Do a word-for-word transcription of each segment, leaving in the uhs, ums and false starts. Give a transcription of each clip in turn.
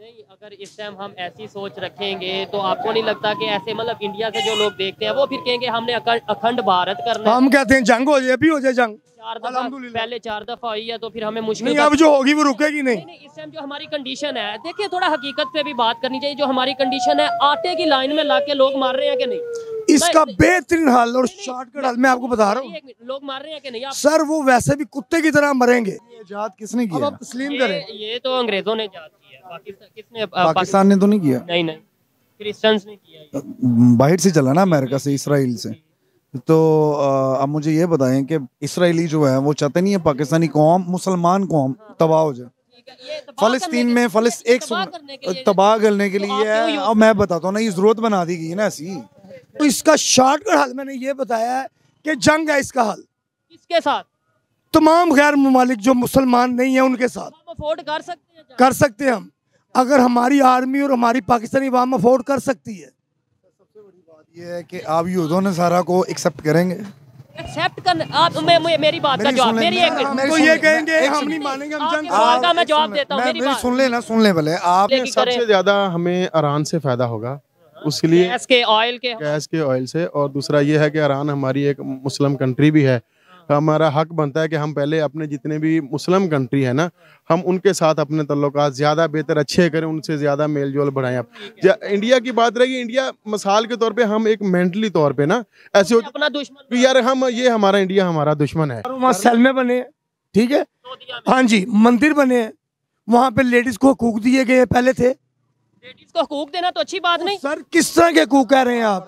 नहीं, अगर इस टाइम हम ऐसी सोच रखेंगे तो आपको नहीं लगता कि ऐसे मतलब इंडिया से जो लोग देखते हैं वो फिर कहेंगे हमने अखंड भारत करना है। हम कहते हैं जंग हो जाए, भी हो जाए जंग, चार दफा पहले चार दफा हुई है तो फिर हमें मुश्किल नहीं, अब जो होगी वो रुकेगी नहीं। नहीं, नहीं, इस टाइम जो हमारी कंडीशन है, देखिए थोड़ा हकीकत पे भी बात करनी चाहिए। जो हमारी कंडीशन है, आटे की लाइन में लाके लोग मार रहे हैं कि नहीं, इसका बेहतरीन हल और शॉर्टकट हल मैं आपको बता रहा हूँ। लोग मार रहे हैं कि नहीं आप? सर वो वैसे भी कुत्ते की तरह मरेंगे। ये जात किसने किया? अब तस्लीम करें, ये तो अंग्रेजों ने जात किया, पाकिस्तान किसने? पाकिस्तान ने तो नहीं किया। नहीं नहीं, क्रिश्चियंस ने किया। बाहर से चला ना, अमेरिका से, इसराइल से। तो अब मुझे ये बताएं कि इसराइली जो है वो चाहते नहीं है पाकिस्तानी कौम, मुसलमान कौम तबाह हो जाए। फलस्तीन में फलस एक तबाह करने के लिए है। अब मैं बताता हूँ ना, ये जरूरत बना दी गई है ना ऐसी। तो इसका शॉर्टकट हल मैंने ये बताया है कि जंग है इसका हल। किसके साथ? तमाम गैर ममालिक जो मुसलमान नहीं है उनके साथ। हम अफोर्ड कर सकते हैं, कर सकते हैं हम, अगर हमारी आर्मी और हमारी पाकिस्तानी अवाम अफोर्ड कर सकती है। सबसे बड़ी बात ये है कि आप यूदों ने सारा को एक्सेप्ट करेंगे। एक्सेप्ट कर आप मैं, मैं, मेरी बात का जवाब, मेरी एक हम तो ये कहेंगे हम नहीं मानेंगे, हम जंग का मैं जवाब देता हूँ। मेरी बात सुन लेना, सुन ले भले आप। सबसे ज्यादा हमें ईरान से फायदा होगा, उसके लिए गैस के ऑयल के गैस के ऑयल से। और दूसरा ये है कि ईरान हमारी एक मुस्लिम कंट्री भी है। हमारा हक बनता है कि हम पहले अपने जितने भी मुस्लिम कंट्री है ना, हम उनके साथ अपने तल्लुकात ज़्यादा बेहतर अच्छे करें, उनसे ज़्यादा मेल जोल बढ़ाएं। आप इंडिया की बात रहेगी, इंडिया मिसाल के तौर पे हम एक मेंटली तौर पे ना ऐसे अपना दुश्मन, यार हम ये हमारा इंडिया हमारा दुश्मन है। वहाँ सलमे बने, ठीक है, हाँ जी, मंदिर बने हैं, वहाँ पे लेडीज को हकूक दिए गए पहले थे। लेडीज को हकूक देना तो अच्छी बात नहीं। सर किस तरह के हकूक कह रहे हैं आप?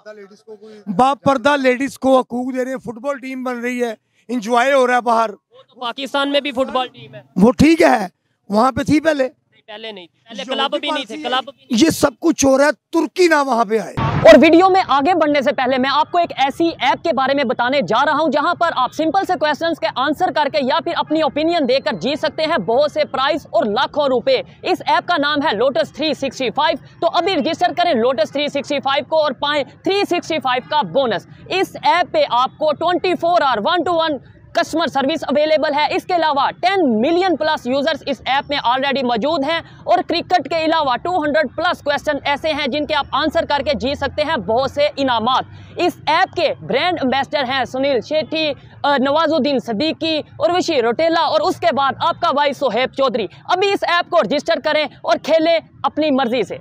बाप पर्दा लेडीज को हकूक दे रहे हैं, फुटबॉल टीम बन रही है, इंजॉय हो रहा है बाहर। तो पाकिस्तान में भी फुटबॉल टीम है, वो ठीक है, वहाँ पे थी पहले, पहले नहीं थी, पहले क्लब भी नहीं थे, क्लब भी नहीं। ये सब कुछ हो रहा है, तुर्की ना वहाँ पे आए। और वीडियो में आगे बढ़ने से पहले मैं आपको एक ऐसी ऐप के बारे में बताने जा रहा हूं जहां पर आप सिंपल से क्वेश्चंस के आंसर करके या फिर अपनी ओपिनियन देकर जीत सकते हैं बहुत से प्राइस और लाखों रुपए। इस ऐप का नाम है लोटस थ्री सिक्सटी फाइव। तो अभी रजिस्टर करें लोटस थ्री सिक्सटी फाइव को और पाएं थ्री सिक्सटी फाइव का बोनस। इस ऐप पे आपको twenty four hour one to one customer service available है। इसके अलावा टेन मिलियन प्लस यूजर्स इस ऐप में ऑलरेडी मौजूद हैं और क्रिकेट के अलावा टू हंड्रेड प्लस क्वेश्चन ऐसे हैं जिनके आप आंसर करके जीत सकते हैं बहुत से इनामात। इस ऐप के ब्रांड एम्बेसडर हैं सुनील शेट्टी, नवाजुद्दीन सदीकी और विशी रोटेला और उसके बाद आपका भाई सोहेब चौधरी। अभी इस ऐप को रजिस्टर करें और खेलें अपनी मर्जी से।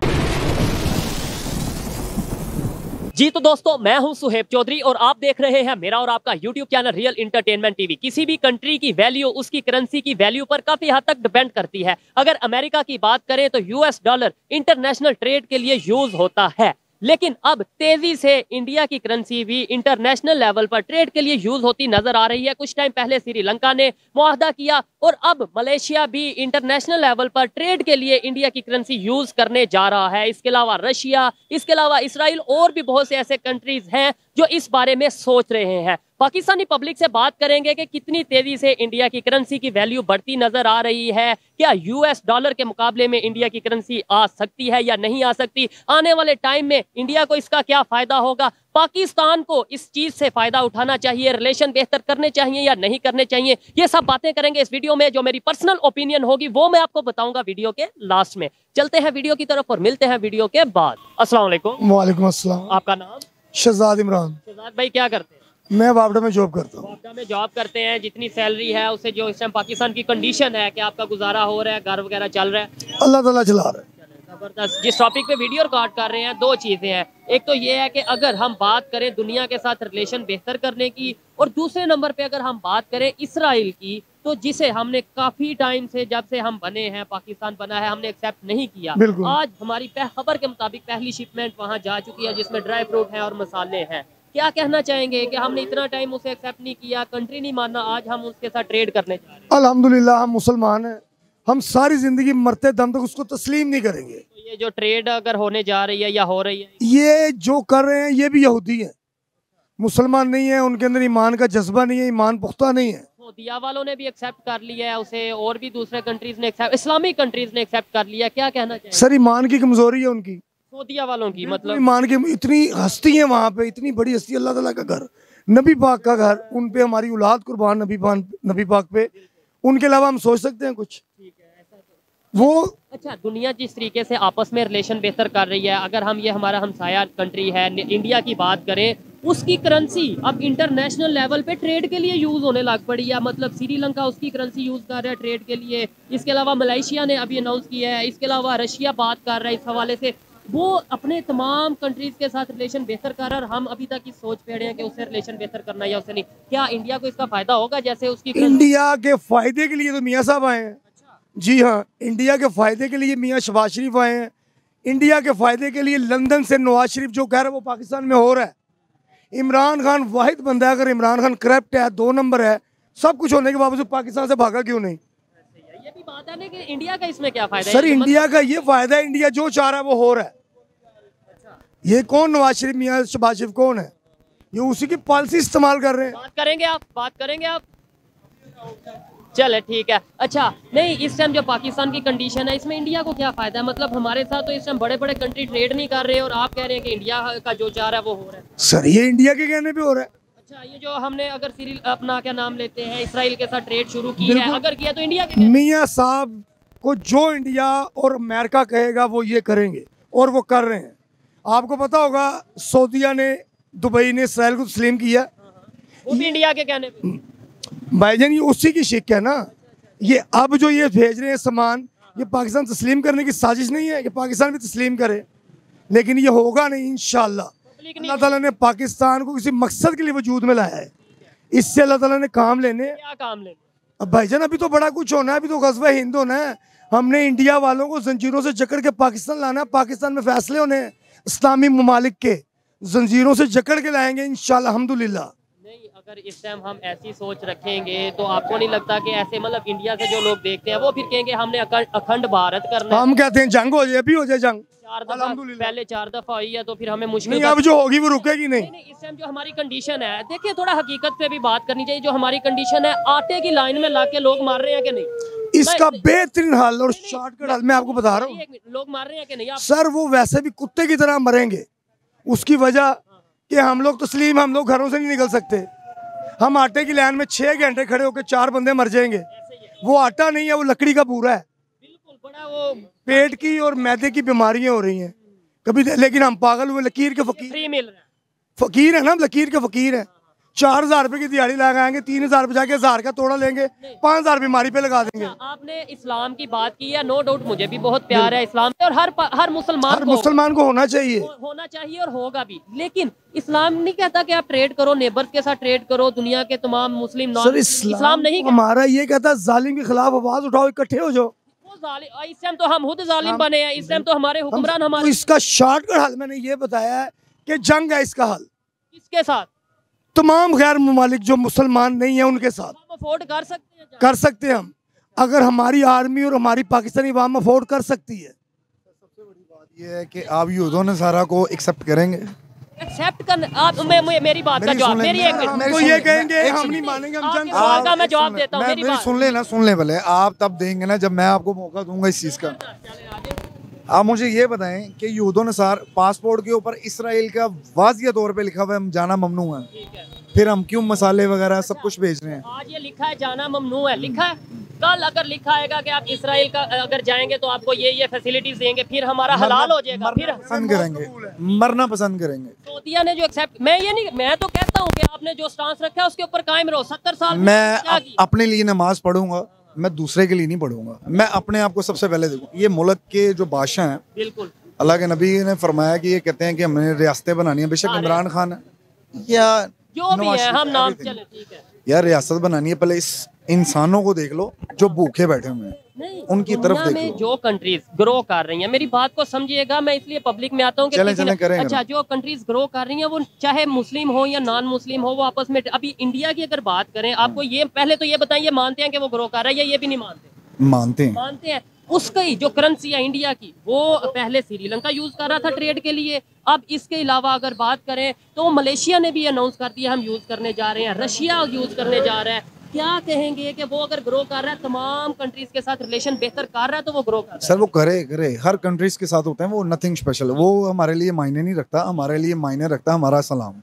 जी तो दोस्तों, मैं हूं सुहेब चौधरी और आप देख रहे हैं मेरा और आपका YouTube channel real entertainment TV. किसी भी कंट्री की वैल्यू उसकी करेंसी की वैल्यू पर काफी हद तक डिपेंड करती है। अगर अमेरिका की बात करें तो यूएस डॉलर इंटरनेशनल ट्रेड के लिए यूज होता है, लेकिन अब तेजी से इंडिया की करेंसी भी इंटरनेशनल लेवल पर ट्रेड के लिए यूज होती नजर आ रही है। कुछ टाइम पहले श्रीलंका ने मुआहदा किया और अब मलेशिया भी इंटरनेशनल लेवल पर ट्रेड के लिए इंडिया की करेंसी यूज करने जा रहा है। इसके अलावा रशिया, इसके अलावा इसराइल और भी बहुत से ऐसे कंट्रीज हैं जो इस बारे में सोच रहे हैं। पाकिस्तानी पब्लिक से बात करेंगे कि कितनी तेजी से इंडिया की करेंसी की वैल्यू बढ़ती नजर आ रही है। क्या यूएस डॉलर के मुकाबले में इंडिया की करेंसी आ सकती है या नहीं आ सकती? आने वाले टाइम में इंडिया को इसका क्या फायदा होगा? पाकिस्तान को इस चीज से फायदा उठाना चाहिए, रिलेशन बेहतर करने चाहिए या नहीं करने चाहिए? ये सब बातें करेंगे इस वीडियो में। जो मेरी पर्सनल ओपिनियन होगी वो मैं आपको बताऊंगा वीडियो के लास्ट में। चलते हैं वीडियो की तरफ और मिलते हैं वीडियो के बाद। अस्सलाम वालेकुम। वालेकुम अस्सलाम। आपका नाम? शहजाद इमरान। शहजाद भाई क्या करते हैं? मैं वापडा में जॉब करता हूँ। वापडा में जॉब करते हैं। जितनी सैलरी है उससे जो इस टाइम पाकिस्तान की कंडीशन है, कि आपका गुजारा हो रहा है, घर वगैरह चल रहा है? अल्लाह ताला चला रहा है। जबरदस्त। जिस टॉपिक पे वीडियो रिकॉर्ड कर रहे हैं, दो चीजें हैं। एक तो ये है कि अगर हम बात करें दुनिया के साथ रिलेशन बेहतर करने की, और दूसरे नंबर पे अगर हम बात करें इसराइल की, तो जिसे हमने काफी टाइम से, जब से हम बने हैं, पाकिस्तान बना है, हमने एक्सेप्ट नहीं किया। आज हमारी खबर के मुताबिक पहली शिपमेंट वहाँ जा चुकी है जिसमें ड्राई फ्रूट है और मसाले हैं। क्या कहना चाहेंगे कि हमने इतना टाइम उसे एक्सेप्ट नहीं किया, कंट्री नहीं माना, आज हम उसके साथ ट्रेड करने जा रहे हैं? अल्हम्दुलिल्लाह हम मुसलमान हैं, हम सारी जिंदगी मरते दम तक उसको तस्लीम नहीं करेंगे। तो ये जो ट्रेड अगर होने जा रही है या हो रही है, ये जो कर रहे हैं ये भी यहूदी हैं, मुसलमान नहीं है, उनके अंदर ईमान का जज्बा नहीं है, ईमान पुख्ता नहीं है। सऊदीया वालों ने भी एक्सेप्ट कर लिया है उसे, और भी दूसरे कंट्रीज ने एक्सेप्ट, इस्लामिक कंट्रीज ने एक्सेप्ट कर लिया। क्या कहना चाहिए? सर ईमान की कमजोरी है उनकी, सऊदीया वालों की, मतलब ईमान की इतनी हस्ती है वहाँ पे, इतनी बड़ी हस्ती, अल्लाह ताला का घर, नबी पाक का घर, उन पे हमारी औलाद कुर्बान नबी पाक नबी पाक पे, उनके अलावा हम सोच सकते हैं कुछ? वो अच्छा, दुनिया जिस तरीके से आपस में रिलेशन बेहतर कर रही है, अगर हम ये हमारा हमसाया कंट्री है इंडिया की बात करें, उसकी करेंसी अब इंटरनेशनल लेवल पे ट्रेड के लिए यूज होने लग पड़ी है। मतलब श्रीलंका उसकी करेंसी यूज कर रहा है ट्रेड के लिए, इसके अलावा मलेशिया ने अभी अनाउंस किया है, इसके अलावा रशिया बात कर रहा है इस हवाले से। वो अपने तमाम कंट्रीज के साथ रिलेशन बेहतर कर रहा है और हम अभी तक इस सोच पे हैं कि उससे रिलेशन बेहतर करना है या उससे नहीं। क्या इंडिया को इसका फायदा होगा? जैसे उसकी इंडिया के फायदे के लिए तो मियाँ साहब आए हैं। जी हाँ, इंडिया के फायदे के लिए मियाँ शहबाज शरीफ आए हैं। इंडिया के फायदे के लिए लंदन से नवाज शरीफ जो कह रहा है वो पाकिस्तान में हो रहा है। इमरान खान वाहिद बंदा है, अगर इमरान खान करप्ट है, दो नंबर है, सब कुछ होने के बावजूद पाकिस्तान से भागा क्यों नहीं? ये भी बात है ना कि इंडिया का इसमें क्या फायदा है? सर इंडिया का ये फायदा है, इंडिया जो चाह रहा है वो हो रहा है। ये कौन नवाज शरीफ मियाँ शहबाज शरीफ कौन है? ये उसी की पॉलिसी इस्तेमाल कर रहे हैं। बात करेंगे आप बात करेंगे आप चले ठीक है। अच्छा, नहीं, इस टाइम जो पाकिस्तान की कंडीशन है इसमें इंडिया को क्या फायदा है? मतलब हमारे साथ तो इस टाइम बड़े बड़े कंट्री ट्रेड नहीं कर रहे और आप कह रहे हैं कि इंडिया का जो चाह रहा है वो हो रहा है। सर ये इंडिया के कहने पे हो रहा है। अच्छा, ये जो हमने अगर सीरियल अपना क्या नाम लेते हैं इसराइल के साथ ट्रेड शुरू की है, अगर किया तो इंडिया के मियाँ साहब को जो इंडिया और अमेरिका कहेगा वो ये करेंगे और वो कर रहे हैं। आपको पता होगा सऊदीया ने, दुबई ने इसराइल को तस्लीम किया, वो भी इंडिया के कहने पे। भाईजान ये उसी की शिक है ना। ये अब जो ये भेज रहे हैं सामान, ये पाकिस्तान तस्लीम करने की साजिश नहीं है कि पाकिस्तान भी तस्लीम करे, लेकिन ये होगा नहीं इंशाल्लाह। अल्लाह ताला ने पाकिस्तान को किसी मकसद के लिए वजूद में लाया है, इससे अल्लाह ताला ने काम लेने। क्या काम लेने? अब भाईजान अभी तो बड़ा कुछ होना है, अभी तो गज़वा हिंद होना है। हमने इंडिया वालों को जंजीरों से जकड़ के पाकिस्तान लाना है। पाकिस्तान में फैसले होने हैं इस्लामी ममालिक के, जंजीरों से जकड़ के लाएंगे इंशाल्लाह अल्हम्दुलिल्लाह। नहीं, अगर इस टाइम हम ऐसी सोच रखेंगे तो आपको नहीं लगता कि ऐसे मतलब इंडिया से जो लोग देखते हैं वो फिर कहेंगे हमने अखंड भारत करना है? हम कहते हैं जंग हो जाए, अभी हो जाए जंग। चार दफा पहले चार दफा हुई है तो फिर हमें मुश्किल नहीं, अब जो होगी वो रुकेगी नहीं। नहीं, नहीं, इस टाइम जो हमारी कंडीशन है, देखिए थोड़ा हकीकत पे भी बात करनी चाहिए। जो हमारी कंडीशन है, आटे की लाइन में लाके लोग मार रहे हैं कि नहीं? इसका बेहतरीन हल और शॉर्टकट हल मैं आपको बता रहा हूँ। लोग मार रहे हैं कि नहीं आप? सर वो वैसे भी कुत्ते की तरह मरेंगे। उसकी वजह कि हम लोग तस्लीम, हम लोग घरों से नहीं निकल सकते। हम आटे की लाइन में छह घंटे खड़े होकर चार बंदे मर जाएंगे। वो आटा नहीं है, वो लकड़ी का बूरा है। बिल्कुल, बड़ा वो पेट की और मैदे की बीमारियां हो रही हैं कभी, लेकिन हम पागल हुए लकीर के फकीर। फ्री मिल रहा है। फकीर है ना, लकीर के फकीर है। चार हजार रुपए की दिहाड़ी लगाएंगे, तीन हजार बचा के हजार का तोड़ा लेंगे, पाँच हजार बीमारी पे लगा देंगे। आपने इस्लाम की बात की है, नो डाउट मुझे भी बहुत प्यार है इस्लाम से और हर हर मुसलमान हर मुसलमान को होना चाहिए, हो, होना चाहिए और होगा भी। लेकिन इस्लाम नहीं कहता कि आप ट्रेड करो, नेबर्स के साथ ट्रेड करो, दुनिया के तमाम मुस्लिम नॉन। इस्लाम नहीं हमारा ये कहता है जालिम के खिलाफ आवाज उठाओ, इकट्ठे हो जाओ। इस टाइम तो हम खुद जालिम बने हैं, इस टाइम तो हमारे हुक्मरान हमारे। तो इसका शॉर्टकट हल मैंने ये बताया है कि जंग है इसका हल। किसके साथ? तमाम गैर ममालिक जो मुसलमान नहीं है उनके साथ। हम अफोर्ड कर सकते हैं? कर सकते हैं हम, अगर हमारी आर्मी और हमारी पाकिस्तानी अवाम अफोर्ड कर सकती है। सबसे बड़ी बात ये है कि आप यूदों ने सारा को एक्सेप्ट करेंगे। एक्सेप्ट कर आप मैं, मैं, मेरी बात का जवाब, मेरी एक हम तो ये कहेंगे हम नहीं मानेंगे, हम जंग का मैं जवाब देता हूँ। मेरी बात सुन ले ना, सुन ले भले, आप तब देंगे ना जब मैं आपको मौका दूंगा इस चीज का। आप मुझे ये बताएं कि यूदों अनुसार पासपोर्ट के ऊपर इसराइल का वाजिया तौर पे लिखा हुआ है जाना ममनू है, फिर हम क्यों मसाले वगैरह सब कुछ भेज रहे हैं? आज ये लिखा है जाना ममनू है, लिखा है। कल अगर लिखा आएगा कि आप इसराइल का अगर जाएंगे तो आपको ये ये फैसिलिटीज देंगे, फिर हमारा हलाल हो जाएगा, फिर पसंद करेंगे, मरना पसंद करेंगे। सऊदीया ने जो एक्सेप्ट, मैं ये नहीं, मैं तो कहता हूँ कि आपने जो स्टांस रखा है उसके ऊपर कायम रहो। सत्तर साल मैं अपने लिए नमाज पढ़ूंगा, मैं दूसरे के लिए नहीं पढ़ूंगा। मैं अपने आप को सबसे पहले देखूँ। ये मुल्क के जो बादशाह हैं, बिल्कुल अल्लाह के नबी ने फरमाया कि ये कहते हैं कि हमने रियासतें बनानी है। बेशक इमरान खान है या जो भी है, हम नाम चले, ठीक है यार, रियासत बनानी है, पहले इस इंसानों को देख लो जो भूखे बैठे हुए हैं, नहीं, उनकी तरफ देख में लो। जो कंट्रीज ग्रो कर रही हैं, मेरी बात को समझिएगा, मैं इसलिए पब्लिक में आता हूँ कि चलें, किसी चलें, ने- करें, अच्छा, जो कंट्रीज ग्रो कर रही हैं वो चाहे मुस्लिम हो या नॉन मुस्लिम हो, वो आपस में, अभी इंडिया की अगर बात करें, आपको ये पहले तो ये बताइए, मानते हैं कि वो ग्रो कर रहा है या ये भी नहीं मानते? मानते हैं, मानते हैं। उसकी जो करेंसी है इंडिया की, वो पहले श्रीलंका यूज कर रहा था ट्रेड के लिए। अब इसके अलावा अगर बात करें तो मलेशिया ने भी अनाउंस कर दिया हम यूज करने जा रहे हैं, रशिया यूज करने जा रहा है। क्या कहेंगे कि वो अगर ग्रो कर रहा है, तमाम कंट्रीज के साथ रिलेशन बेहतर कर रहा है, तो वो ग्रो कर रहा है। सर वो करे करे हर कंट्रीज के साथ होते हैं, वो नथिंग स्पेशल, वो हमारे लिए मायने नहीं रखता। हमारे लिए मायने रखता हमारा सलाम।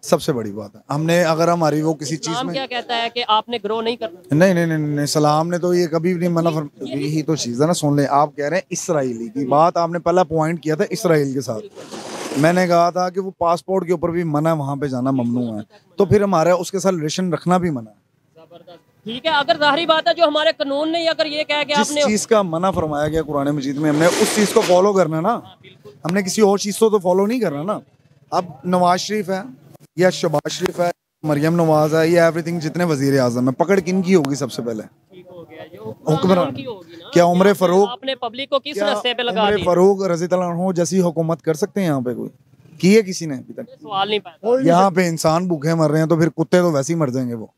सबसे बड़ी बात है। हमने अगर हमारी वो किसी चीज इस्लाम में क्या कहता है कि आपने ग्रो नहीं करना। नहीं नहीं नहीं नहीं सलाम ने तो ये कभी भी नहीं मना फर... यही तो चीज़ है ना। सुन ले, आप कह रहे हैं इसराइली की बात, आपने पहला पॉइंट किया था इसराइल के साथ। मैंने कहा था कि वो पासपोर्ट के ऊपर भी मना है, वहाँ पे जाना ममनू है, तो फिर हमारा उसके साथ रिलेशन रखना भी मना है। जबरदस्त, ठीक है। अगर जाहिर बात है जो हमारे कानून ने अगर ये कह के जिस आपने चीज़ का मना फरमाया गया कुरान मजीद में, हमने उस चीज़ को फॉलो करना ना, हमने किसी और चीज़ को तो फॉलो नहीं करना ना। अब नवाज शरीफ है या शहबाज शरीफ है, मरियम नवाज है, या एवरीथिंग जितने वजीर आजम है, पकड़ किन की होगी सबसे पहले? हुक्मरान। क्या उम्र फारूक, आपने पब्लिक को किस रास्ते पे लगा उम्र दी? फारूक रज़ी अल्लाह अन्हु जैसी हुकूमत कर सकते हैं यहाँ पे? कोई की है किसी ने अभी तक? सवाल नहीं पैदा। यहाँ पे इंसान भूखे मर रहे हैं, तो फिर कुत्ते तो वैसे ही मर जाएंगे वो।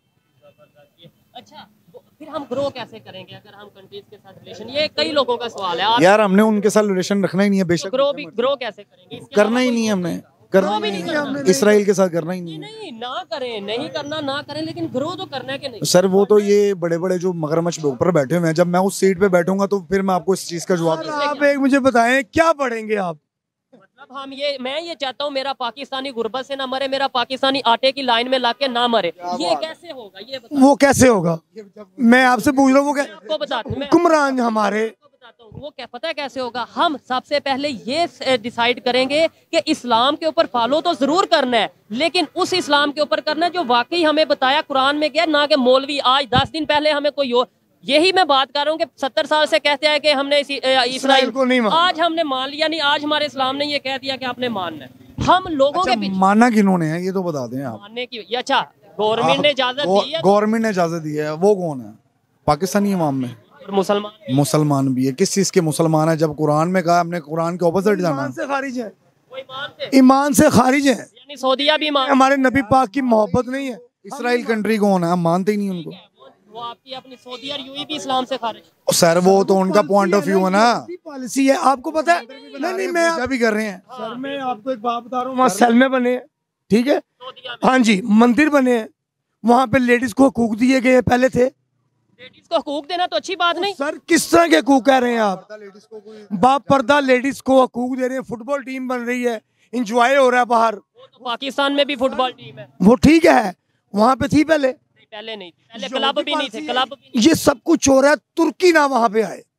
अच्छा, फिर हम ग्रो कैसे करेंगे अगर हम कंट्रीज के साथ रिलेशन? ये कई लोगों का सवाल है। आप यार हमने उनके साथ रिलेशन रखना ही नहीं है, बेशक ग्रो भी ग्रो कैसे करेंगे? इसके करना ही अलावा नहीं है, कोई- हमने करना ही नहीं है, इसराइल के साथ करना ही नहीं है। नहीं ना करें, नहीं करना ना करें, लेकिन ग्रो तो करना है कि नहीं? सर वो तो ये बड़े बड़े जो मगरमच्छ लोग ऊपर बैठे हुए हैं, जब मैं उस सीट पे बैठूंगा तो फिर मैं आपको इस चीज का जवाब दूंगा। आप एक मुझे बताएं, क्या पढ़ेंगे आप? मतलब हम ये मैं ये चाहता हूँ मेरा पाकिस्तानी गुर्बत से ना मरे, मेरा पाकिस्तानी आटे की लाइन में लाके ना मरे। ये कैसे होगा? ये बताओ। वो कैसे होगा? मैं आपसे पूछ रहा हूँ, वो क्या आपको बताता हूँ मैं हुक्मरान हमारे आपको बताता हूँ वो क्या पता है कैसे होगा। हम सबसे पहले ये डिसाइड करेंगे कि इस्लाम के ऊपर फॉलो तो जरूर करना है, लेकिन उस इस्लाम के ऊपर करना है जो वाकई हमें बताया कुरान में गया, ना कि मौलवी आज दस दिन पहले हमें कोई और। यही मैं बात कर रहा हूँ कि सत्तर साल से कहते हैं कि हमने इसी- अ, इसराइल को नहीं माना। आज हमने मान लिया नहीं, आज हमारे इस्लाम ने ये कह दिया कि आपने मानना है। हम लोगों अच्छा, के पीछे माना किन्होंने है ये तो बता दें आप। मानने की ये अच्छा गवर्नमेंट ने इजाजत दी है, गवर्नमेंट ने इजाजत दी है, वो कौन है? पाकिस्तानी इमाम में और मुसलमान मुसलमान भी है। किस चीज के मुसलमान है? जब कुरान में कहा हमने कुरान के ऑपोजिट जाना ईमान है। से खारिज है, वो ईमान से ईमान से खारिज है। यानी सऊदिया भी ईमान, हमारे नबी पाक की मोहब्बत नहीं है। इसराइल कंट्री कौन है? हम मानते ही नहीं उनको। वो आपकी अपनी सऊदी और यूएई भी इस्लाम से खारिज। सर वो तो उनका पॉइंट ऑफ व्यू है ना, पॉलिसी है, आपको पता है? नहीं नहीं मैं पूजा भी कर रहे हैं। सर मैं आपको एक बात बता रहा हूँ, वहाँ सलमे बने हैं, ठीक है, हाँ जी, मंदिर बने हैं, वहाँ पे लेडीज को हकूक दिए गए पहले थे। लेडीज को हकूक देना तो अच्छी बात नहीं। सर किस तरह के हकूक कह रहे हैं आप? बाप पर्दा लेडीज को हकूक दे रहे हैं, फुटबॉल टीम बन रही है, इंजॉय हो रहा है बाहर, वो तो पाकिस्तान में भी फुटबॉल टीम है। वो ठीक है, वहाँ पे थी पहले। नहीं, पहले नहीं थी, पहले क्लब भी नहीं थे, क्लब भी नहीं। ये सब कुछ हो रहा है, तुर्की ना वहाँ पे आए,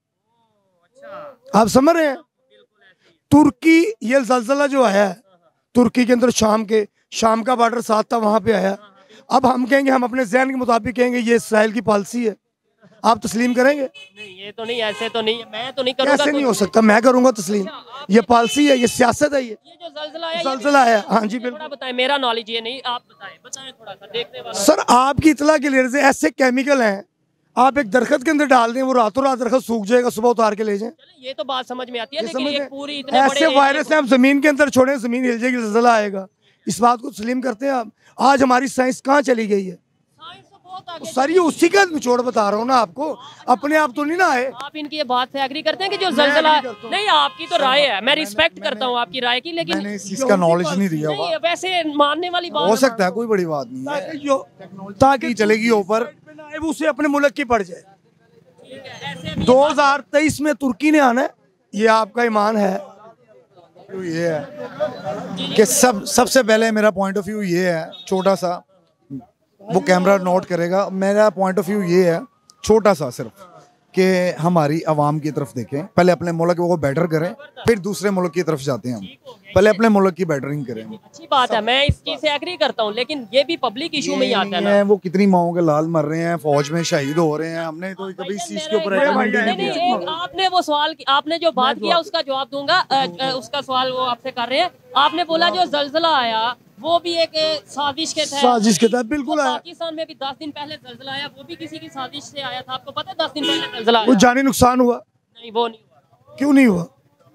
आप समझ रहे हैं? तुर्की, ये जलजला जो आया है तुर्की के अंदर, शाम के शाम का बॉर्डर साथ था, वहाँ पे आया। अब हम कहेंगे, हम अपने जहन के मुताबिक कहेंगे ये इसराइल की पॉलिसी है, आप तस्लीम करेंगे? नहीं ये तो नहीं, ऐसे तो नहीं, मैं तो नहीं करूँगा। कैसे नहीं हो सकता? मैं करूंगा तस्लीम। ये पॉलिसी है, ये सियासत है, ये ये जो जलजला है, ये भी- जलजला है। हाँ जी थोड़ा बिल्कुल। बताएं, मेरा नॉलेज ये नहीं, आप बताएं बताएं थोड़ा सा देखने वाला। सर आपकी इतला के लिए से ऐसे केमिकल हैं, आप एक दरख्त के अंदर डाल दें, वो रातों रात दरख्त सूख जाएगा, सुबह उतार के ले जाएं। चलें, ये तो बात समझ में आती है, ये लेकिन समझ एक में- पूरी इतने बड़े ऐसे एरिया वायरस को- है, आप जमीन के अंदर छोड़ें, जमीन हिल जाएगी, जलजला आएगा। इस बात को तस्लीम करते हैं आप? आज हमारी साइंस कहाँ चली गई है? साइंस तो बहुत आगे सर ये उसी का निचोड़ बता रहा हूँ ना आपको, अपने आप तो नहीं ना आए। आप इनकी ये बात से एग्री करते हैं कि जो जलजला agree करता हूँ। नहीं, आपकी तो राय है, मैं रिस्पेक्ट करता हूँ आपकी राय की, लेकिन मैंने इस चीज का नॉलेज नहीं दिया नहीं हुआ। वैसे मानने वाली बात हो सकता है, कोई बड़ी बात नहीं है। ताकि जो ताकि चलेगी ऊपर, वो उसे अपने मुल्क की पड़ जाए। ठीक है, ऐसे भी- दो हजार तेईस में तुर्की ने आना है, ये आपका ईमान है? तो ये है कि सब सबसे पहले मेरा पॉइंट ऑफ व्यू ये है, छोटा सा, वो कैमरा नोट करेगा, मेरा पॉइंट ऑफ व्यू ये है छोटा सा सिर्फ, कि हमारी आवाम की तरफ देखें, पहले अपने मुल्क को बेटर करें, फिर दूसरे मुल्क की तरफ जाते हैं हम, पहले अपने मुल्क की बेटरिंग करें। अच्छी बात है, मैं इस चीज से एग्री करता हूँ, लेकिन ये भी पब्लिक इशू में ही आता है ना। है वो कितनी माओं के लाल मर रहे हैं, फौज में शहीद हो रहे हैं, हमने तो कभी इस चीज के ऊपर नहीं, recommend ही नहीं, नहीं नहीं, किया। एक आपने वो सवाल की- आपने जो बात किया उसका जवाब दूंगा। अ, अ, उसका सवाल वो आपसे कर रहे हैं। आपने बोला जो जलजला आया वो भी एक अ, साजिश के तहत, साजिश के तहत बिल्कुल वो आया। पाकिस्तान में भी दस दिन पहले जलजला आया, वो भी किसी की साजिश से आया था। आपको पता है दस दिन पहले जलजला वो आया? जानी नुकसान हुआ? नहीं वो नहीं हुआ। क्यों नहीं हुआ?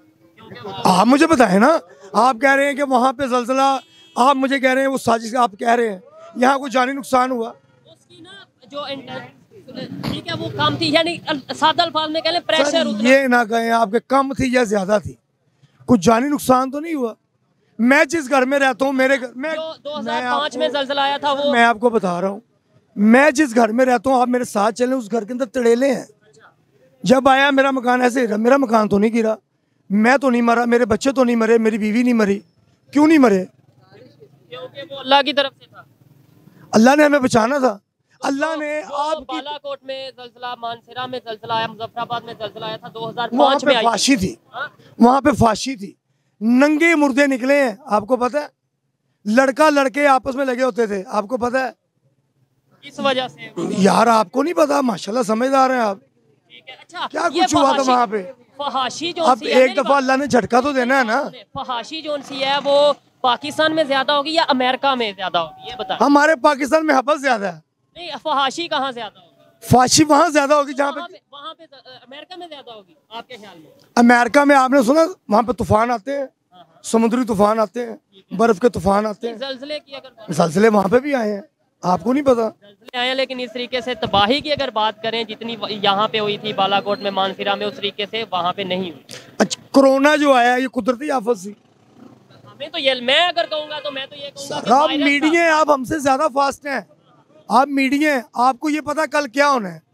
आप मुझे बताएं ना, आप कह रहे हैं कि वहाँ पे जलजला, आप मुझे कह रहे हैं वो साजिश, आप कह रहे हैं यहाँ कोई जानी नुकसान हुआ? उसकी ना जो इंटर- ठीक है वो कम थी, यानी अ- सादा अल्फाज में कह लें प्रेशर सर उतना। ये ना कहें आपके कम थी या ज्यादा थी, कुछ जानी नुकसान तो नहीं हुआ। मैं जिस घर में रहता हूँ, मेरे घर मैं जो मैं दो हज़ार पाँच में आपको- जलजला आया था वो मैं आपको बता रहा हूँ, मैं जिस घर में रहता हूँ, आप मेरे साथ चलें, उस घर के अंदर तड़ेले हैं। जब आया मेरा मकान ऐसे गिरा, मेरा मकान तो नहीं गिरा, मैं तो नहीं मरा, मेरे बच्चे तो नहीं मरे, मेरी बीवी नहीं मरी। क्यों नहीं मरे? क्योंकि वो अल्लाह की तरफ से था। अल्लाह ने हमें बचाना था। अल्लाह ने जो आपकी बालाकोट में जलजला, मानसरा में जलजला आया, मुजफ्फराबाद में जलजला आया था दो हज़ार वहाँ पाँच में पे आई फांसी थी, हाँ? वहाँ पे फांसी थी, नंगे मुर्दे निकले हैं, आपको पता है। लड़का लड़के आपस में लगे होते थे, आपको पता है। इस वजह से यार आपको नहीं पता, माशाल्लाह समझदार हैं आप। ठीक है। अच्छा, क्या ये कुछ हुआ था फहाशी- वहाँ पे? फहाशी जो अब सी है, एक मेरी दफा बात- अल्लाह ने झटका तो देना है ना। फहाशी जो सी है वो पाकिस्तान में ज्यादा होगी या अमेरिका में ज्यादा होगी, ये बता। हमारे पाकिस्तान में हबस ज्यादा है, नहीं, फहाशी कहाँ ज्यादा होगी? फांसी वहाँ ज्यादा होगी जहाँ वहाँ पे। पे वहाँ पे अ, अमेरिका में ज्यादा होगी आपके ख्याल में? अमेरिका में आपने सुना वहाँ पे तूफान आते हैं, समुद्री तूफान आते हैं, बर्फ के तूफान आते हैं, जलजले की अगर बात- जलजले वहाँ पे भी आए हैं, आपको नहीं पता। जलजले आए हैं, लेकिन इस तरीके से तबाही की अगर बात करें जितनी व- यहाँ पे हुई थी बालाकोट में, मानसरा में, उस तरीके से वहाँ पे नहीं हुई। अच्छा, कोरोना जो आया ये कुदरती आफत थी। हमें तो ये, मैं अगर कहूँगा तो मैं तो ये कहूँगा कि आप वायरस था। मीडिया हैं, आप हमसे ज्यादा फास्ट हैं। आप मीडिया हैं, आपको ये पता कल क्या होना है।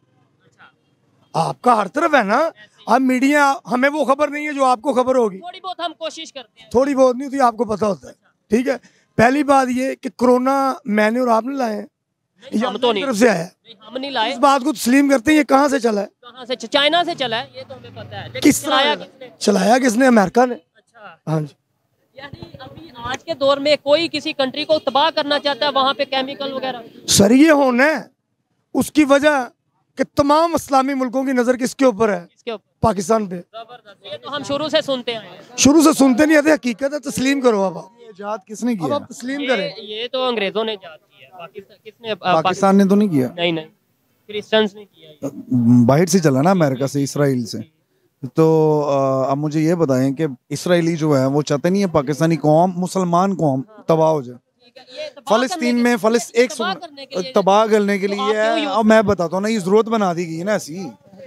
आपका हर तरफ है ना। आप मीडिया, हमें वो खबर नहीं है जो आपको खबर होगी। थोड़ी बहुत हम कोशिश करते हैं। थोड़ी बहुत नहीं होती, आपको पता होता है। ठीक है, पहली बात ये कि कोरोना मैंने और आपने लाए हैं, ये हम तो अल्लाह की नहीं, तरफ से आया है। नहीं, हम नहीं लाए। इस बात को तस्लीम करते हैं, ये कहाँ से चला है, कहाँ से? चाइना से चला है, ये तो हमें पता है, लेकिन किस चलाया तरह किसने? चलाया किसने? अमेरिका ने। अच्छा, हाँ जी। यानी अभी आज के दौर में कोई किसी कंट्री को तबाह करना चाहता है, वहाँ पे केमिकल वगैरह। सर ये होना है उसकी वजह कि तमाम इस्लामी मुल्कों की नजर किसके ऊपर है? इसके ऊपर पाकिस्तान पे। जबरदस्त, ये तो हम शुरू से सुनते आए हैं। शुरू से सुनते नहीं आते, हकीकत है, तस्लीम करो। अब आप ये इजाद किसने अब किया? आप तस्लीम ये, करें। ये तो अंग्रेजों ने जात की है, पाकिस्तान किसने? अ, पाकिस्तान ने तो नहीं किया, नहीं नहीं, क्रिश्चियंस ने किया ये। बाहर से चला ना, अमेरिका से, इसराइल से। तो अ, अब मुझे ये बताएं कि इसराइली जो है वो चाहते नहीं है पाकिस्तानी कौम, मुसलमान कौम तबाह हो जाए। ठीक है, ये तबाह फलस्तीन करने में के- फलस एक तबाह करने के लिए- तबाह करने के तो लिए आप क्यों है। यूज अब मैं बताता हूँ ना, ये जरूरत बना दी गई है ना ऐसी,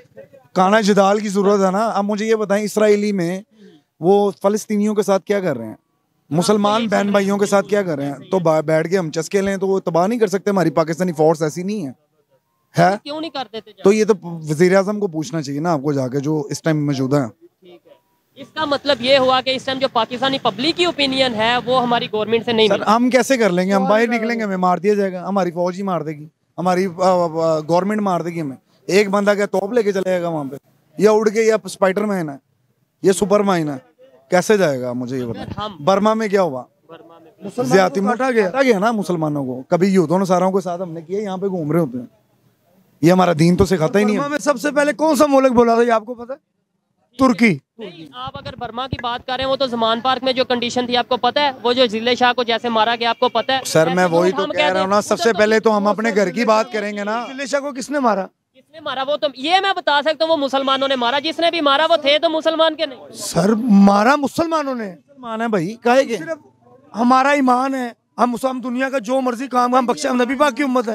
काना जदाल की जरूरत है ना। अब मुझे ये बताएं, इसराइली में वो फलस्तीनियों के साथ क्या कर रहे हैं, मुसलमान बहन भाइयों के साथ क्या कर रहे हैं? तो बा- बैठ के हम चस्के लें तो वो तबाह नहीं कर सकते? हमारी पाकिस्तानी फोर्स ऐसी नहीं है, है? क्यों नहीं कर देते? तो ये तो वजीर आजम को पूछना चाहिए ना आपको जाके, जो इस टाइम मौजूद है। ठीक है, इसका मतलब ये हुआ कि इस टाइम जो पाकिस्तानी पब्लिक की ओपिनियन है वो हमारी गवर्नमेंट से नहीं सर मिली। हम कैसे कर लेंगे? हम बाहर निकलेंगे, हमें मार दिया जाएगा, हमारी फौज ही मार देगी, हमारी गवर्नमेंट मार देगी हमें। एक बंदा क्या तोप लेके चले जाएगा वहां पे, या उड़ के, या स्पाइडर मैन है, ये सुपर मैन है, कैसे जाएगा? मुझे ये बताएं। हम बर्मा में क्या हुआ? बर्मा में ज्यादती को काटा गया। काटा गया ना मुसलमानों को। कभी यूदों नसारों के साथ हमने किया, यहाँ पे घूम रहे होते हैं। ये हमारा दीन तो सिखाता ही नहीं बर्मा है। में सबसे पहले कौन सा मुल्क बोला था, ये आपको पता है? तुर्की। नहीं, आप अगर बर्मा की बात कर रहे हैं, वो तो जमान पार्क में जो कंडीशन थी आपको पता है, वो जो जिले शाह को जैसे मारा गया आपको पता है? सर मैं ऐसे वही लोग तो हम कह रहा हूँ ना, कहते हैं, सबसे उधर पहले तो हम अपने घर की बात करेंगे ना। जिलेशा को किसने मारा? किसने मारा? वो तो ये मैं बता सकता हूँ, वो मुसलमानों ने मारा। जिसने भी मारा वो थे तो मुसलमान के नहीं। सर मारा मुसलमानों ने। मुसलमान है भाई, काहे के? सिर्फ हमारा ईमान है, हम हम दुनिया का जो मर्जी काम हम बख्शे, हम नबी पाक की उम्मत है,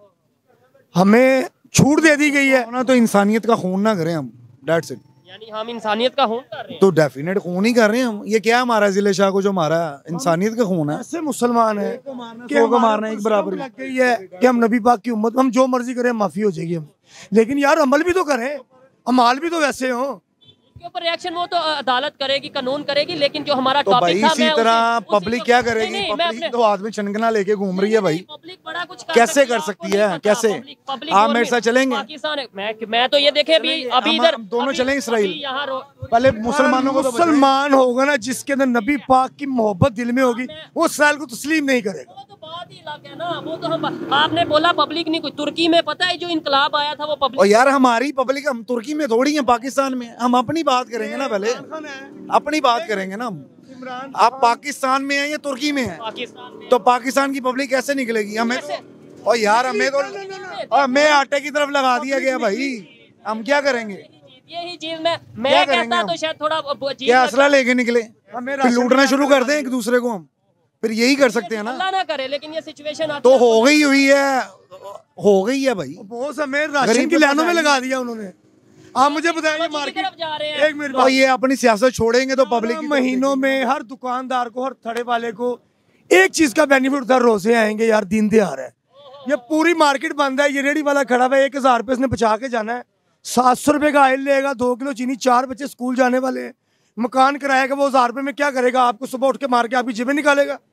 हमें छूट दे दी गई है। ना तो इंसानियत का खून ना करें हम, डेट्स इट। यानी हम इंसानियत का खून कर रहे हैं। तो डेफिनेट खून ही कर रहे हैं हम। ये क्या हमारा जिले शाह को जो मारा है, इंसानियत का खून है। ऐसे मुसलमान है सौ को हमारे मारना ऊपर एक बराबर लग गई है कि हम नबी पाक की उम्मत, हम जो मर्जी करें माफी हो जाएगी हमें। लेकिन यार अमल भी तो करें, अमाल भी तो वैसे हो। इसके ऊपर रिएक्शन वो तो अदालत करेगी, कानून करेगी, लेकिन जो हमारा तो टॉपिक भाई था, इसी मैं तरह उसी- उसी पब्लिक को- क्या नहीं, करेगी? नहीं, मैं पब्लिक अपने- तो हाथ में छनकना लेके घूम रही है भाई। पब्लिक बड़ा कुछ कर कैसे कर आपको सकती नहीं है? पता, कैसे? पब्लिक- पब्लिक आप मेरे गवर्नमेंट- साथ चलेंगे? पाकिस्तान है, मैं मैं तो ये देखे अभी अभी हम- इधर हम दोनों अभी- चलें इसराइल। अभी यहाँ रो- पहले मुसलमानों को तो बचाएं। मुसलमान होगा ना जिसके अंदर नबी पाक की मोहब्बत दिल में होगी, वो इसराइल को तस्लीम नहीं करेगा। वो तो बात ही अलग है ना। वो तो हम, आपने बोला पब्लिक नहीं, कुछ तुर्की में पता है जो इनकलाब आया था वो और पब्लिक। यार हमारी पब्लिक, हम तुर्की में थोड़ी है, पाकिस्तान में। हम अपनी बात करेंगे ना, पहले अपनी बात करेंगे ना हम। आप पाकिस्तान में हैं या तुर्की में हैं? पाकिस्तान में तो पाकिस्तान की पब्लिक कैसे निकलेगी? हमें तो, और यार हमें तो, और हमें आटे की तरफ लगा दिया गया भाई। हम क्या करेंगे? यही चीज में मैं क्या करेंगे कहता हम? तो शायद थोड़ा अजीब क्या लगता। असला लेके निकले, हमें फिर लूटना शुरू कर दें एक दूसरे को हम? फिर यही कर सकते हैं ना। अल्लाह ना करे, लेकिन ये सिचुएशन आती तो है। हो गई हुई है, हो गई है भाई। बहुत हमें राशन गरीब की के लाइनों में पास लगा दिया उन्होंने। आप मुझे बताइए की तरफ मार्केट, जा रहे हैं। एक मिनट और ये अपनी सियासत छोड़ेंगे तो पब्लिक की महीनों में हर दुकानदार को, हर थड़े वाले को एक चीज का बेनिफिट होता है, रोजे आएंगे यार, दिन त्योहार है। ये पूरी मार्केट बंद है, ये रेडी वाला खड़ा हुआ है, एक हजार रुपये इसने बचा के जाना है, सात सौ रुपये का ऑयल लेगा, दो किलो चीनी, चार बच्चे स्कूल जाने वाले हैं, मकान किराया का वो हजार रुपये में क्या करेगा? आपको सुबह उठ के मार के आपकी जेबें निकालेगा।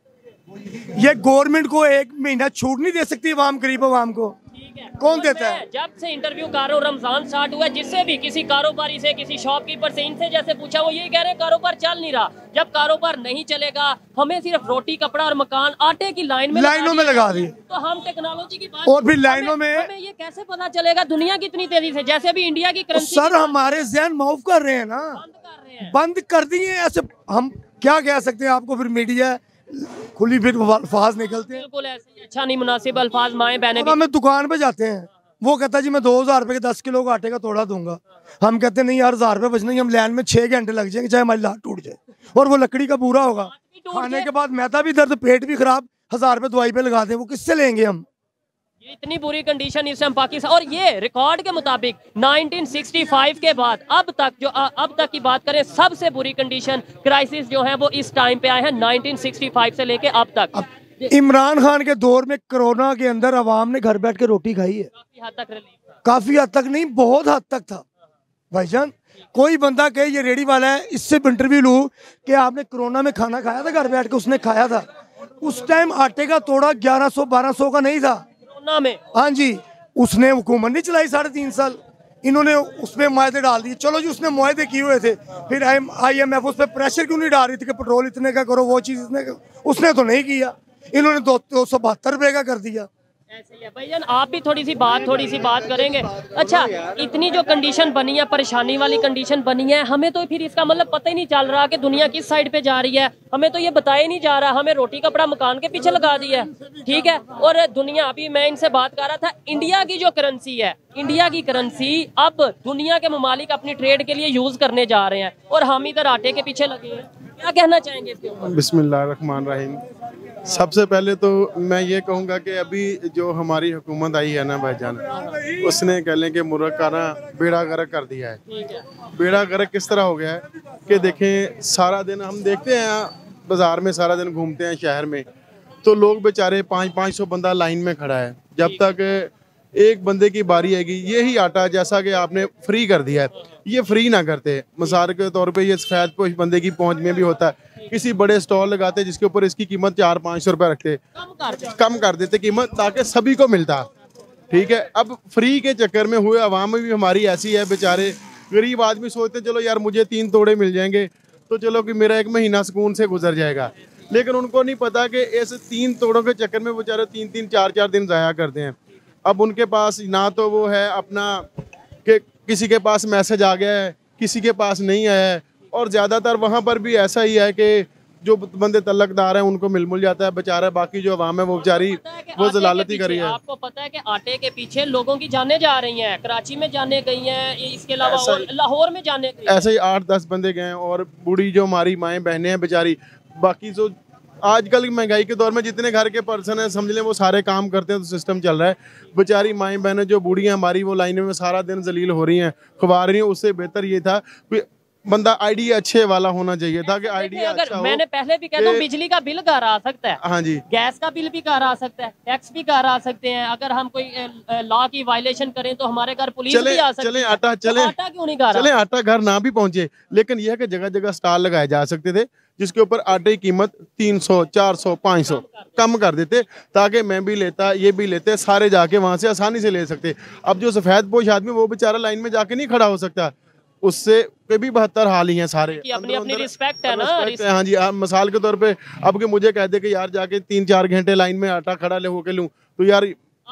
ये गवर्नमेंट को एक महीना छूट नहीं दे सकती आवाम, गरीब आवाम को? कौन देता है? जब से इंटरव्यू कर रहा हूँ, रमजान स्टार्ट हुआ, जिससे भी किसी कारोबारी से, किसी शॉपकीपर से, इनसे जैसे पूछा, वो यही कह रहे हैं कारोबार चल नहीं रहा। जब कारोबार नहीं चलेगा, हमें सिर्फ रोटी, कपड़ा और मकान, आटे की लाइन में लाइनों में लगा दी, तो हम टेक्नोलॉजी की बात, और फिर लाइनों में हमें ये कैसे पता चलेगा दुनिया कितनी तेजी से, जैसे भी इंडिया की करेंसी सर हमारे जहन माफ कर रहे हैं ना, बंद कर रहे हैं। बंद कर दिए ऐसे। हम क्या कह सकते हैं आपको? फिर मीडिया खुली, फिर अल्फाज निकलते हैं। बिल्कुल ऐसे ही अच्छा नहीं मुनासिब अल्फाज माए बहने हम दुकान पे जाते हैं, वो कहता है जी मैं दो हजार रुपए के दस किलो का आटे का तोड़ा दूंगा। हम कहते हैं नहीं यार, हजार रुपए बचने, हम लाइन में छह घंटे लग जाएंगे चाहे हमारी लात टूट जाए, और वो लकड़ी का पूरा होगा। खाने के बाद मैदा भी दर्द, पेट भी खराब, हजार रुपए दवाई पे लगा दे, वो किससे लेंगे हम? ये इतनी बुरी कंडीशन इस टाइम पाकिस्तान, और ये रिकॉर्ड के मुताबिक नाइनटीन सिक्सटी फाइव के बाद अब तक, जो अब तक की बात करें, सबसे बुरी कंडीशन, क्राइसिस जो है वो इस टाइम पे आए हैं नाइनटीन सिक्सटी फाइव से लेके अब तक। अब इमरान खान के दौर में कोरोना के अंदर अवाम ने घर बैठ के रोटी खाई है, काफी हद तक रिलीफ था। काफी हद तक नहीं, बहुत हद तक था भाईजान। कोई बंदा कहे ये रेडी वाला है, इससे इंटरव्यू लूं कि आपने कोरोना में खाना खाया था घर बैठ के? उसने खाया था। उस टाइम आटे का तोड़ा ग्यारह सौ बारह सौ का नहीं था कोरोना में। हाँ जी, उसने हुकूमत नहीं चलाई साढ़े तीन साल, इन्होंने उसमें मुआहदे डाल दिए। चलो जी, उसने मुआहदे किए हुए थे, फिर आई एम एफ उस पर प्रेशर क्यों नहीं डाल रही थी कि पेट्रोल इतने का करो, वो चीज़ इतने का? उसने तो नहीं किया, इन्होंने दो दो सौ बहत्तर रुपये का कर दिया। ऐसे ही है भाईजान, आप भी थोड़ी सी बात थोड़ी सी बात करेंगे। अच्छा, इतनी जो कंडीशन बनी है, परेशानी वाली कंडीशन बनी है, हमें तो फिर इसका मतलब पता ही नहीं चल रहा कि दुनिया किस साइड पे जा रही है। हमें तो ये बताया ही नहीं जा रहा, हमें रोटी कपड़ा मकान के पीछे लगा दिया है, ठीक है। और दुनिया, अभी मैं इनसे बात कर रहा था, इंडिया की जो करेंसी है, इंडिया की करेंसी अब दुनिया के ममालिक अपनी ट्रेड के लिए यूज करने जा रहे हैं, और हम इधर आटे के पीछे लगे हैं। क्या कहना चाहेंगे इसके ऊपर? बिस्मिल्लाहिर्रहमानिर्रहीम। सबसे पहले तो मैं ये कहूँगा कि अभी जो हमारी हुकूमत आई है ना भाईजान, उसने कह लें कि मुल्क का ना बेड़ा गर्क कर दिया है। बेड़ा गर्क किस तरह हो गया है कि देखें, सारा दिन हम देखते हैं बाज़ार में, सारा दिन घूमते हैं शहर में, तो लोग बेचारे पाँच पाँच सौ बंदा लाइन में खड़ा है। जब तक एक बंदे की बारी आएगी, यही आटा जैसा कि आपने फ्री कर दिया है, ये फ्री ना करते, मिसाल के तौर पे ये सफ़ेद पोश बंदे की पहुंच में भी होता है, किसी बड़े स्टॉल लगाते जिसके ऊपर इसकी कीमत चार पाँच सौ रुपये रखते, कम कर दे। कम कर देते कीमत, ताकि सभी को मिलता, ठीक है। अब फ्री के चक्कर में हुए अवाम भी हमारी ऐसी है, बेचारे गरीब आदमी सोचते चलो यार मुझे तीन तोड़े मिल जाएंगे तो चलो कि मेरा एक महीना सुकून से गुजर जाएगा, लेकिन उनको नहीं पता कि इस तीन तोड़ों के चक्कर में बेचारे तीन तीन चार चार दिन ज़ाया करते हैं। अब उनके पास ना तो वो है अपना कि किसी के पास मैसेज आ गया है, किसी के पास नहीं आया है, और ज़्यादातर वहाँ पर भी ऐसा ही है कि जो बंदे तलकदार हैं उनको मिल मिल जाता है, बेचारा बाकी जो अवाम है वो बेचारी वो जलालत ही करी है। आपको पता है कि आटे के पीछे लोगों की जानें जा रही हैं, कराची में जाने गई हैं, इसके अलावा और लाहौर में जाने गई। ऐसे ही आठ दस बंदे गए हैं, और बूढ़ी जो हमारी माएँ बहनें हैं बेचारी, बाकी जो आजकल की महंगाई के दौर में जितने घर के पर्सन हैं समझ लें वो सारे काम करते हैं, तो सिस्टम चल रहा है। बेचारी माएँ बहनें जो बूढ़ी हैं हमारी, वो लाइनों में सारा दिन जलील हो रही हैं, खुबा रही हैं। उससे बेहतर ये था कि बंदा आईडिया अच्छे वाला होना चाहिए था, कि आईडिया अगर अच्छा मैंने पहले भी कहता हूँ, बिजली का बिल घर आ सकता है, हाँ जी, गैस का बिल भी घर आ सकता है, टैक्स भी घर आ सकते हैं। अगर हम कोई लॉ की वायलेशन करें तो हमारे घर पुलिस चले भी आ सकती चले है। आटा चले तो आटा क्यों नहीं घर चले आटा घर ना भी पहुंचे, लेकिन यह है कि जगह जगह स्टॉल लगाए जा सकते थे जिसके ऊपर आटे की कीमत तीन सौ चार सौ पाँच सौ कम कर देते, ताकि मैं भी लेता, ये भी लेते, सारे जाके वहां से आसानी से ले सकते। अब जो सफेद पोश आदमी वो बेचारा लाइन में जाके नहीं खड़ा हो सकता, उससे के भी बहत्तर हाल ही हैं सारे। की अपनी अपनी रिस्पेक्ट है ना, रिस्पेक्ट है, हाँ जी। आप मिसाल के तौर पे अब के मुझे कह दे कि यार जाके तीन चार घंटे लाइन में आटा खड़ा ले होके लूँ, तो यार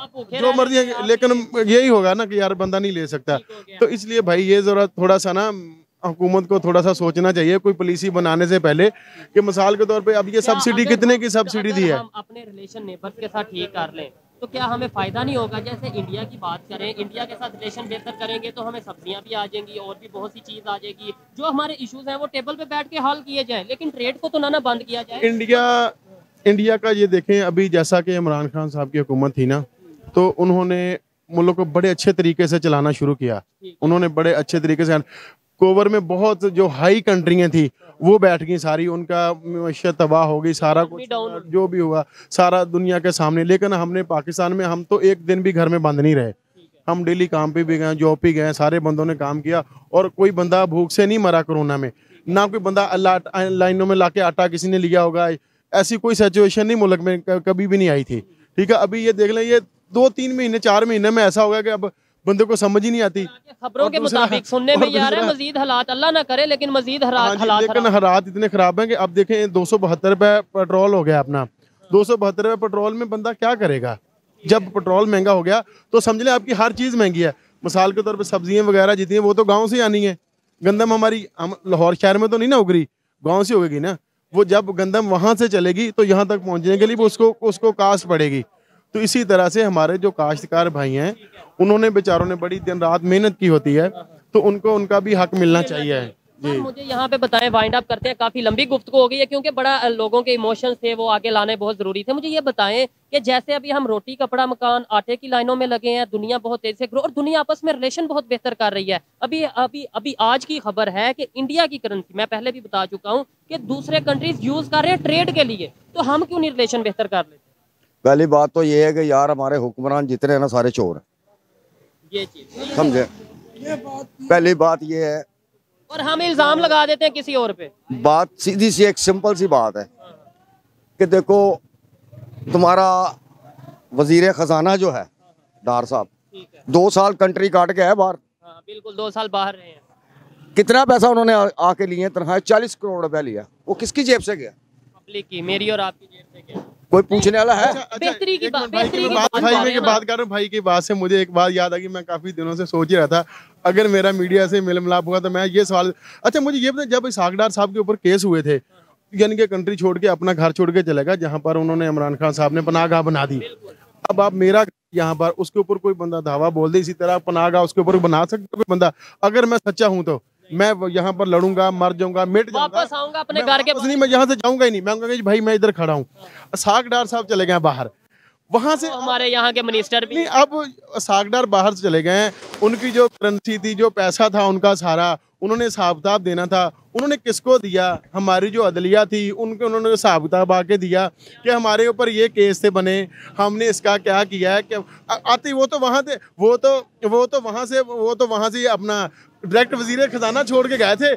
जो मर्जी है, लेकिन यही होगा ना कि यार बंदा नहीं ले सकता। तो इसलिए भाई ये जरा थोड़ा सा ना हुकूमत को थोड़ा सा सोचना चाहिए कोई पॉलिसी बनाने से पहले, कि मिसाल के तौर पे अब ये सब्सिडी कितने की सब्सिडी दी है। हम अपने रिलेशन नेबर्स के साथ ठीक कर लें तो क्या हमें फायदा नहीं होगा? जैसे इंडिया की बात करें, इंडिया के साथ रिलेशन बेहतर करेंगे तो हमें सब्जियां भी आ जाएंगी, और भी बहुत सी चीज आ जाएगी। जो हमारे इश्यूज हैं वो टेबल पे बैठ के हल किए जाए, लेकिन ट्रेड को तो ना ना बंद किया जाए। इंडिया इंडिया का ये देखें, अभी जैसा कि इमरान खान साहब की हुकूमत थी ना, तो उन्होंने मुल्क को बड़े अच्छे तरीके से चलाना शुरू किया। उन्होंने बड़े अच्छे तरीके से, कोवर में बहुत जो हाई कंट्रियाँ थी वो बैठ गई सारी, उनका मईशत तबाह हो गई, सारा कुछ जो भी हुआ सारा दुनिया के सामने। लेकिन हमने पाकिस्तान में हम तो एक दिन भी घर में बंद नहीं रहे, हम डेली काम पे भी गए, जॉब पे गए, सारे बंदों ने काम किया, और कोई बंदा भूख से नहीं मरा कोरोना में। ना कोई बंदा लाइनों में लाके आटा किसी ने लिया होगा, ऐसी कोई सिचुएशन नहीं मुल्क में कभी भी नहीं आई थी। ठीक है, अभी ये देख लें, ये दो तीन महीने चार महीने में ऐसा होगा कि अब बंदे को समझ ही नहीं आती। खबरों के मुताबिक सुनने में ये आ रहा है मजीद हालात, अल्लाह ना करे, लेकिन मजीद हालात हालात लेकिन हालात इतने खराब हैं कि अब देखें दो सौ बहत्तर रुपए पेट्रोल हो गया अपना। दो सौ बहत्तर रुपए पेट्रोल में बंदा क्या करेगा? जब पेट्रोल महंगा हो गया तो समझ लें आपकी हर चीज़ महंगी है। मिसाल के तौर पर सब्जियां वगैरह जितनी हैं वो तो गाँव से आनी है। गंदम हमारी हम लाहौर शहर में तो नहीं ना उगरी, गाँव से उगेगी ना। वो जब गंदम वहाँ से चलेगी तो यहाँ तक पहुँचने के लिए उसको उसको कास्ट पड़ेगी। तो इसी तरह से हमारे जो काश्तकार भाई हैं उन्होंने बेचारों ने बड़ी दिन रात मेहनत की होती है, तो उनको उनका भी हक मिलना चाहिए। जी मुझे यहाँ पे बताएं, वाइंड अप करते हैं, काफी लंबी गुफ्तगू हो गई है क्योंकि बड़ा लोगों के इमोशंस थे वो आगे लाने बहुत जरूरी थे। मुझे ये बताएं कि जैसे अभी हम रोटी कपड़ा मकान आटे की लाइनों में लगे हैं, दुनिया बहुत तेजी से ग्रो और दुनिया आपस में रिलेशन बहुत बेहतर कर रही है। अभी अभी अभी आज की खबर है कि इंडिया की करेंसी, मैं पहले भी बता चुका हूँ कि दूसरे कंट्रीज यूज कर रहे हैं ट्रेड के लिए, तो हम क्यों नहीं रिलेशन बेहतर कर लेते? पहली बात तो ये है कि यार हमारे हुक्मरान जितने हैं ना सारे चोर हैं, ये चीज समझे। पहली बात ये है, और हम इल्जाम लगा देते हैं किसी और पे। बात सीधी सी एक सिंपल सी बात है कि देखो तुम्हारा वजीर खजाना जो है डार साहब, दो साल कंट्री काट के है बाहर। हाँ, बिल्कुल दो साल बाहर रहे हैं। कितना पैसा उन्होंने आ, आके लिए तनख्वाह? चालीस करोड़ रुपया लिया। वो किसकी जेब से गया? पब्लिक की, मेरी और आपकी जेब से गया। कोई पूछने वाला है? बेहतरी की बात, भाई की बात भाई मैं बात कर रहा हूँ। भाई की बात से मुझे एक बात याद आ गई, मैं काफी दिनों से सोच ही रहा था अगर मेरा मीडिया से मिल मिलाप हुआ तो मैं ये सवाल, अच्छा मुझे ये बताया, जब इसहाकडार साहब के ऊपर केस हुए थे, यानी कि कंट्री छोड़ के अपना घर छोड़ के चले गया जहाँ पर उन्होंने इमरान खान साहब ने पनाहगाह बना दी। अब आप मेरा यहाँ पर उसके ऊपर कोई बंदा दावा बोल दे, इसी तरह पनाहगाह उसके ऊपर बना सकता कोई बंदा? अगर मैं सच्चा हूँ तो मैं यहाँ पर लड़ूंगा, मर जाऊंगा, मिट जाऊंगा, वापस आऊंगा अपने घर के। नहीं, मैं यहाँ से जाऊंगा ही नहीं। मैं कहूँगा भाई मैं इधर खड़ा हूँ, इसहाकडार साहब चले गए बाहर, वहां से हमारे यहाँ के मिनिस्टर भी नहीं, अब इसहाकडार बाहर से चले गए हैं। उनकी जो करेंसी थी, जो पैसा था उनका सारा, उन्होंने हिसाब किताब देना था, उन्होंने किसको दिया? हमारी जो अदलिया थी उनके उन्होंने हिसाब किताब आके दिया कि हमारे ऊपर ये केस से बने, हमने इसका क्या किया है। कि आती वो तो वहाँ थे, वो तो वो तो वहाँ से वो तो वहाँ से अपना डायरेक्ट वजीर खजाना छोड़ के गए थे,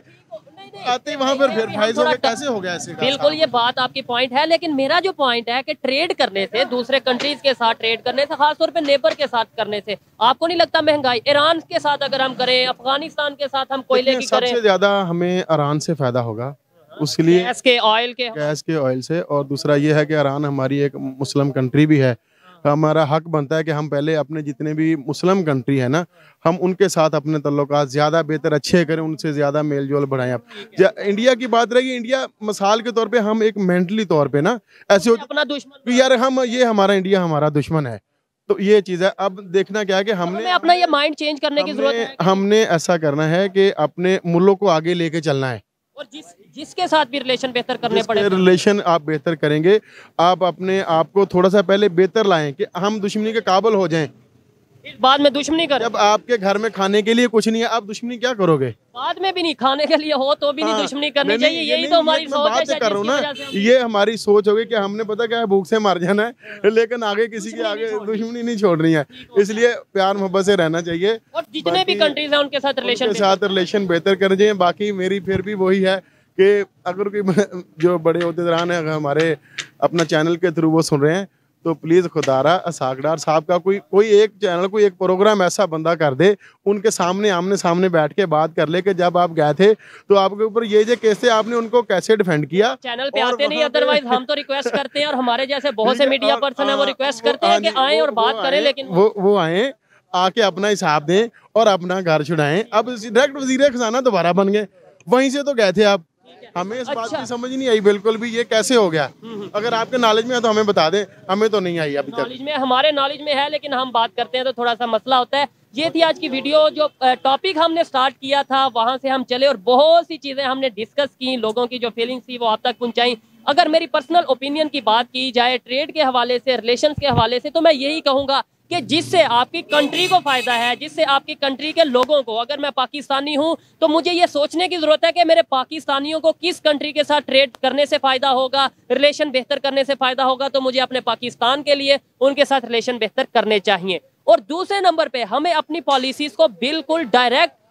आते वहाँ पर वेरीफाइज हो गया, कैसे हो गया ऐसे? बिल्कुल ये बात आपकी पॉइंट है, लेकिन मेरा जो पॉइंट है कि ट्रेड करने से, दूसरे कंट्रीज के साथ ट्रेड करने से, खासतौर पे नेबर के साथ करने से, आपको नहीं लगता महंगाई ईरान के साथ अगर हम करें, अफगानिस्तान के साथ हम कोयले की करें, सबसे ज्यादा हमें ईरान से फायदा होगा, उसके लिए गैस के ऑयल के गैस के ऑयल से। और दूसरा ये है कि ईरान हमारी एक मुस्लिम कंट्री भी है, हमारा हक बनता है कि हम पहले अपने जितने भी मुस्लिम कंट्री है ना, हम उनके साथ अपने तल्लुकात ज़्यादा बेहतर अच्छे करें, उनसे ज़्यादा मेल जोल बढ़ाएं। अब इंडिया की बात रही, इंडिया मिसाल के तौर पे हम एक मेंटली तौर पे ना ऐसे अपना दुश्मन, यार हम ये हमारा इंडिया हमारा दुश्मन है, तो ये चीज़ है। अब देखना क्या है कि हमने हमें अपना ये माइंड चेंज करने की जरूरत है। हमने ऐसा करना है कि अपने मुल्क को आगे लेके चलना है, और जिस जिसके साथ भी रिलेशन बेहतर करने पड़े, रिलेशन आप बेहतर करेंगे, आप अपने आप को थोड़ा सा पहले बेहतर लाएं कि हम दुश्मनी के काबिल हो जाएं। इस बाद में दुश्मनी करें। जब आपके घर में खाने के लिए कुछ नहीं है, आप दुश्मनी क्या करोगे? बाद में भी नहीं, खाने के लिए हो तो भी नहीं दुश्मनी करनी चाहिए। यही तो हमारी सोच है, कर रहा हूँ ना, ये हमारी सोच होगी कि हमने पता क्या है, भूख से मर जाना है, लेकिन आगे किसी के आगे दुश्मनी नहीं छोड़नी है। इसलिए प्यार मोहब्बत से रहना चाहिए, और जितने भी कंट्रीज हैं उनके साथ रिलेशन उनके साथ रिलेशन बेहतर कर जाए। बाकी मेरी फिर भी वही है कि अगर कोई जो बड़े ओहदेदार हैं अगर हमारे अपना चैनल के थ्रू वो सुन रहे हैं तो प्लीज़ खुदारा इसहाकडार साहब का कोई कोई एक चैनल, कोई एक प्रोग्राम ऐसा बंदा कर दे, उनके सामने आमने सामने बैठ के बात कर ले कि जब आप गए थे तो आपके ऊपर ये जो केस थे, आपने उनको कैसे डिफेंड किया। चैनल पे आते नहीं, अदरवाइज हम तो रिक्वेस्ट करते हैं, और हमारे जैसे बहुत से मीडिया पर्सन है वो रिक्वेस्ट करते हैं कि आए और बात करें, लेकिन वो वो आए, आके अपना हिसाब दें और अपना घर छुड़ाएं। अब डायरेक्ट वजीर खजाना दोबारा बन गए, वहीं से तो गए थे आप। हमें इस बात की समझ नहीं आई बिल्कुल भी, ये कैसे हो गया? अगर आपके नॉलेज में है तो हमें बता दें, हमें तो नहीं आई अभी तक। नॉलेज में, हमारे नॉलेज में है, लेकिन हम बात करते हैं तो थोड़ा सा मसला होता है। ये थी आज की वीडियो, जो टॉपिक हमने स्टार्ट किया था वहां से हम चले और बहुत सी चीजें हमने डिस्कस की, लोगों की जो फीलिंग्स थी वो आप तक पहुंचाई। अगर मेरी पर्सनल ओपिनियन की बात की जाए ट्रेड के हवाले से, रिलेशंस के हवाले से, तो मैं यही कहूंगा कि जिससे आपकी कंट्री को फायदा है, जिससे आपकी कंट्री के लोगों को, अगर मैं पाकिस्तानी हूं तो मुझे ये सोचने की जरूरत है कि मेरे पाकिस्तानियों को किस कंट्री के साथ ट्रेड करने से फायदा होगा, रिलेशन बेहतर करने से फायदा होगा, तो मुझे अपने पाकिस्तान के लिए उनके साथ रिलेशन बेहतर करने चाहिए। और दूसरे नंबर पे हमें अपनी पॉलिसीज को बिल्कुल डायरेक्ट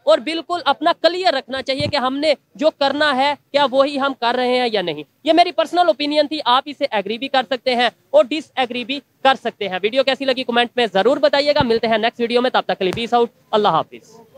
और बिल्कुल अपना क्लियर रखना चाहिए कि हमने जो करना है क्या वही हम कर रहे हैं या नहीं। ये मेरी पर्सनल ओपिनियन थी, आप इसे एग्री भी कर सकते हैं और डिसएग्री भी कर सकते हैं। वीडियो कैसी लगी कमेंट में जरूर बताइएगा। मिलते हैं नेक्स्ट वीडियो में, तब तक के लिए पीस आउट, अल्लाह हाफिज।